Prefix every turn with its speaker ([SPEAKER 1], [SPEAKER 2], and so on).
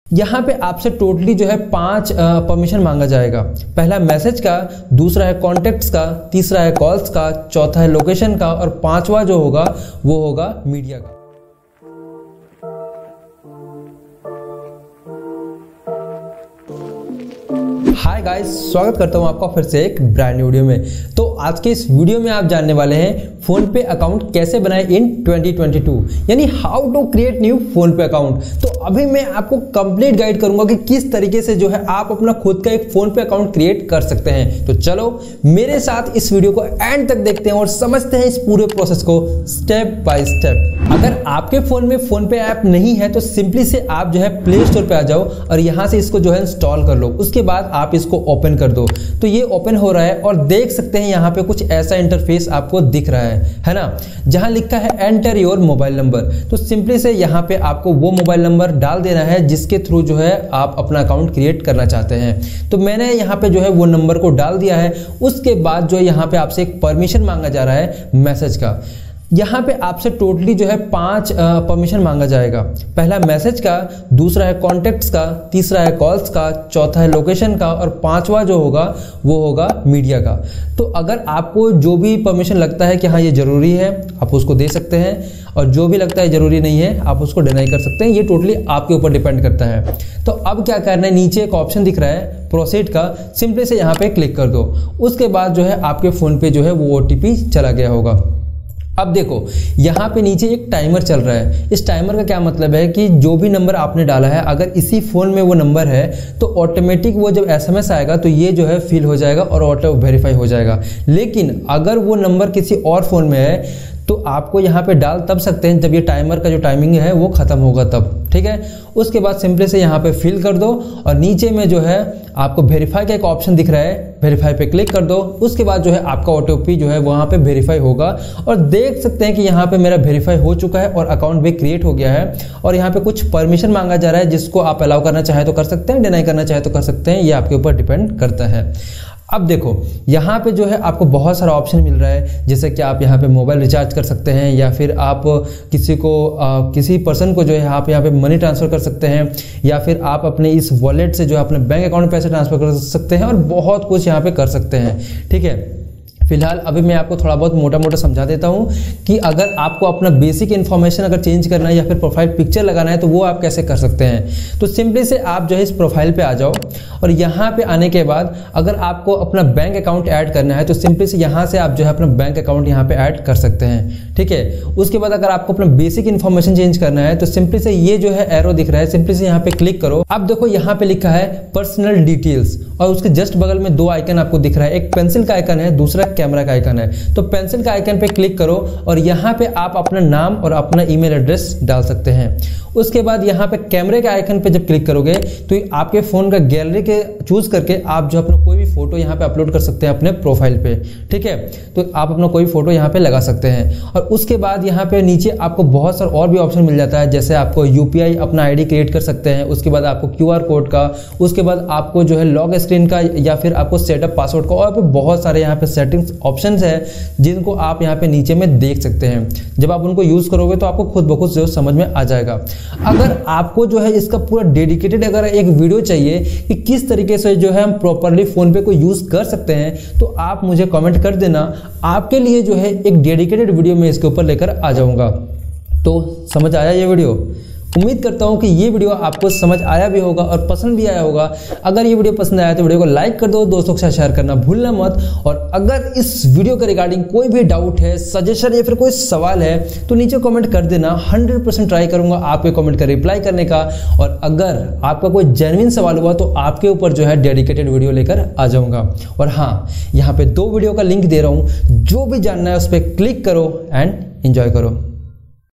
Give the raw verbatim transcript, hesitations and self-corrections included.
[SPEAKER 1] यहाँ पे आपसे टोटली जो है पांच परमिशन मांगा जाएगा। पहला मैसेज का, दूसरा है कॉन्टेक्ट्स का, तीसरा है कॉल्स का, चौथा है लोकेशन का और पांचवा जो होगा वो होगा मीडिया का। हाय गाइस, स्वागत करता हूं आपका फिर से एक ब्रांड न्यू वीडियो में। तो आज के इस वीडियो में आप जानने वाले हैं फोन पे अकाउंट कैसे बनाए इन ट्वेंटी ट्वेंटी टू, यानी how to create new PhonePe account. तो अभी मैं आपको कंप्लीट गाइड करूंगा कि किस तरीके से जो है आप अपना खुद का एक फोन पे अकाउंट क्रिएट कर सकते हैं। तो चलो मेरे साथ इस वीडियो को एंड तक देखते हैं और समझते हैं इस पूरे प्रोसेस को स्टेप बाय स्टेप। अगर आपके फोन में फोन पे ऐप नहीं है तो सिंपली से आप जो है प्ले स्टोर पे आ जाओ और यहां से इसको जो है इंस्टॉल कर लो। उसके बाद आप इसको ओपन कर दो। तो ये ओपन हो रहा है और देख सकते हैं यहाँ पे कुछ ऐसा इंटरफेस आपको दिख रहा है है ना, जहां लिखा है एंटर योर मोबाइल नंबर। तो सिंपली से यहाँ पे आपको वो मोबाइल नंबर डाल देना है जिसके थ्रू जो है आप अपना अकाउंट क्रिएट करना चाहते हैं। तो मैंने यहाँ पे जो है वो नंबर को डाल दिया है। उसके बाद जो है यहाँ पे आपसे एक परमिशन मांगा जा रहा है मैसेज का। यहाँ पे आपसे टोटली जो है पांच परमिशन मांगा जाएगा। पहला मैसेज का, दूसरा है कॉन्टेक्ट्स का, तीसरा है कॉल्स का, चौथा है लोकेशन का और पांचवा जो होगा वो होगा मीडिया का। तो अगर आपको जो भी परमिशन लगता है कि हाँ ये जरूरी है आप उसको दे सकते हैं, और जो भी लगता है जरूरी नहीं है आप उसको डिनाई कर सकते हैं। ये टोटली आपके ऊपर डिपेंड करता है। तो अब क्या करना है, नीचे एक ऑप्शन दिख रहा है प्रोसीड का, सिंपली से यहाँ पे क्लिक कर दो। उसके बाद जो है आपके फोन पे जो है वो ओ टी पी चला गया होगा। अब देखो यहाँ पे नीचे एक टाइमर चल रहा है। इस टाइमर का क्या मतलब है कि जो भी नंबर आपने डाला है अगर इसी फोन में वो नंबर है तो ऑटोमेटिक वो जब एसएमएस आएगा तो ये जो है फिल हो जाएगा और ऑटो वेरीफाई हो जाएगा। लेकिन अगर वो नंबर किसी और फोन में है तो आपको यहाँ पे डाल तब सकते हैं जब ये टाइमर का जो टाइमिंग है वो खत्म होगा तब, ठीक है। उसके बाद सिंपली से यहाँ पे फिल कर दो और नीचे में जो है आपको वेरीफाई का एक ऑप्शन दिख रहा है, वेरीफाई पे क्लिक कर दो। उसके बाद जो है आपका ओटीपी जो है वहाँ पे वेरीफाई होगा और देख सकते हैं कि यहाँ पे मेरा वेरीफाई हो चुका है और अकाउंट भी क्रिएट हो गया है। और यहाँ पे कुछ परमिशन मांगा जा रहा है जिसको आप अलाउ करना चाहे तो कर सकते हैं, डिनाई करना चाहे तो कर सकते हैं, ये आपके ऊपर डिपेंड करता है। अब देखो यहाँ पे जो है आपको बहुत सारा ऑप्शन मिल रहा है, जैसे कि आप यहाँ पे मोबाइल रिचार्ज कर सकते हैं या फिर आप किसी को आ, किसी पर्सन को जो है आप यहाँ पे मनी ट्रांसफ़र कर सकते हैं या फिर आप अपने इस वॉलेट से जो है अपने बैंक अकाउंट में पैसे ट्रांसफ़र कर सकते हैं और बहुत कुछ यहाँ पे कर सकते हैं, ठीक है। फिलहाल अभी मैं आपको थोड़ा बहुत मोटा मोटा समझा देता हूं कि अगर आपको अपना बेसिक इन्फॉर्मेशन अगर चेंज करना है या फिर प्रोफाइल पिक्चर लगाना है तो वो आप कैसे कर सकते हैं। तो सिंपली से आप जो है इस प्रोफाइल पे आ जाओ और यहाँ पे आने के बाद अगर आपको अपना बैंक अकाउंट ऐड करना है तो सिंपली से यहाँ से आप जो है अपना बैंक अकाउंट यहाँ पे ऐड कर सकते हैं, ठीक है। उसके बाद अगर आपको अपना बेसिक इन्फॉर्मेशन चेंज करना है तो सिंपली से ये जो है एरो दिख रहा है, सिंपली से यहाँ पे क्लिक करो। अब देखो यहाँ पे लिखा है पर्सनल डिटेल्स और उसके जस्ट बगल में दो आइकन आपको दिख रहा है, एक पेंसिल का आइकन है, दूसरा कैमरा का आइकन है। तो पेंसिल का आइकन पे क्लिक करो और यहाँ पे आप अपना नाम और अपना ईमेल एड्रेस डाल सकते हैं। उसके बाद यहाँ पे कैमरे के आइकन पे जब क्लिक करोगे तो आपके फोन का गैलरी के चूज करके आप जो अपना कोई भी फोटो यहाँ पे अपलोड कर सकते हैं अपने प्रोफाइल पे, ठीक है। तो आप अपना कोई फोटो यहाँ पे लगा सकते हैं और उसके बाद यहाँ पे नीचे आपको बहुत सारा और भी ऑप्शन मिल जाता है, जैसे आपको यूपीआई अपना आईडी क्रिएट कर सकते हैं, उसके बाद आपको क्यूआर कोड का, उसके बाद आपको जो है लॉक स्क्रीन का या फिर आपको सेटअप पासवर्ड का, और भी बहुत सारे यहाँ पे सेटिंग्स ऑप्शन है जिनको आप यहाँ पे नीचे में देख सकते हैं। जब आप उनको यूज करोगे तो आपको खुद ब खुद जो समझ में आ जाएगा। अगर आपको जो है इसका पूरा डेडिकेटेड अगर एक वीडियो चाहिए कि किस तरीके से जो है हम प्रॉपरली फोन पे को यूज कर सकते हैं तो आप मुझे कमेंट कर देना, आपके लिए जो है एक डेडिकेटेड वीडियो में इसके ऊपर लेकर आ जाऊंगा। तो समझ आया ये वीडियो? उम्मीद करता हूं कि ये वीडियो आपको समझ आया भी होगा और पसंद भी आया होगा। अगर ये वीडियो पसंद आया तो वीडियो को लाइक कर दो, दोस्तों के साथ शेयर करना भूलना मत। और अगर इस वीडियो के रिगार्डिंग कोई भी डाउट है, सजेशन या फिर कोई सवाल है तो नीचे कमेंट कर देना। हंड्रेड परसेंट ट्राई करूंगा आपके कमेंट का रिप्लाई करने का। और अगर आपका कोई जेन्युइन सवाल हुआ तो आपके ऊपर जो है डेडिकेटेड वीडियो लेकर आ जाऊंगा। और हाँ, यहाँ पे दो वीडियो का लिंक दे रहा हूँ, जो भी जानना है उस पर क्लिक करो एंड एंजॉय करो।